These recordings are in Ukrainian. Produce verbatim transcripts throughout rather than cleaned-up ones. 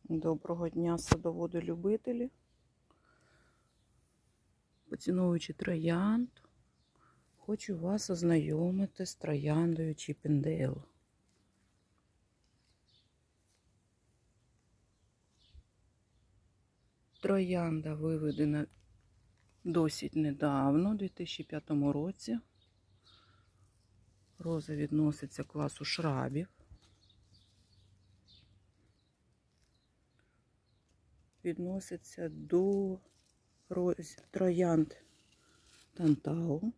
Доброго дня, садоводи-любителі, поціновуючи троянд, хочу вас ознайомити з трояндою Чіппендейл. Троянда виведена досить недавно, у дві тисячі п'ятому році. Роза відноситься до класу шрабів. Відноситься до троянд Тантау.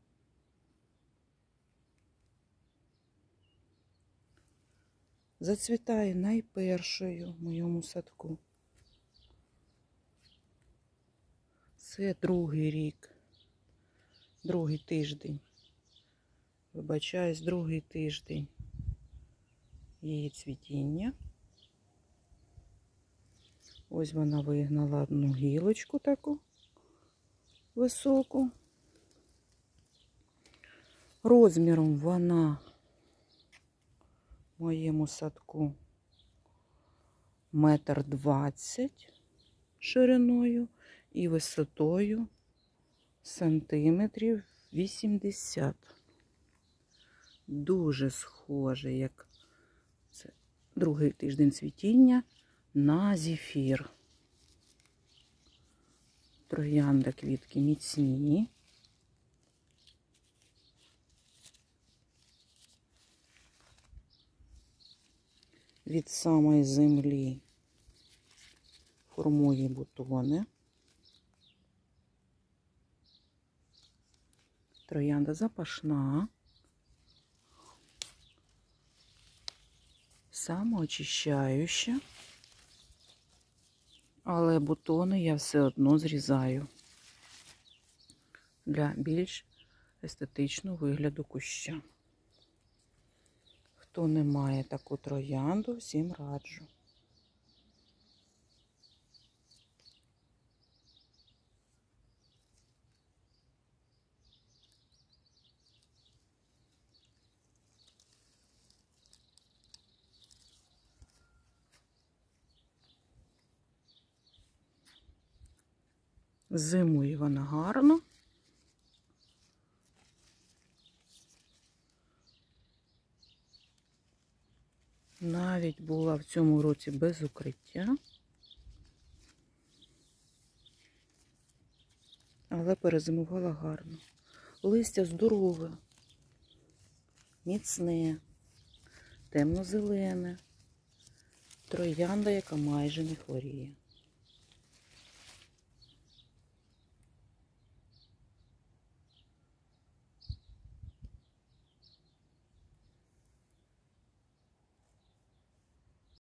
Зацвітає найпершою в моєму садку. Це другий рік, другий тиждень. Вибачаюсь, другий тиждень її цвітіння. Ось вона вигнала одну гілочку таку високу. Розміром вона в моєму садку метр двадцять шириною і висотою сантиметрів вісімдесят. Дуже схоже, як це другий тиждень цвітіння, на зефір. Троянда квітки міцні. Від самої землі формує бутони. Троянда запашна. Самоочищаюча. Але бутони я все одно зрізаю для більш естетичного вигляду куща. Хто не має таку троянду, всім раджу. Зимує вона гарно. Навіть була в цьому році без укриття. Але перезимувала гарно. Листя здорове, міцне, темно-зелене. Троянда, яка майже не хворіє.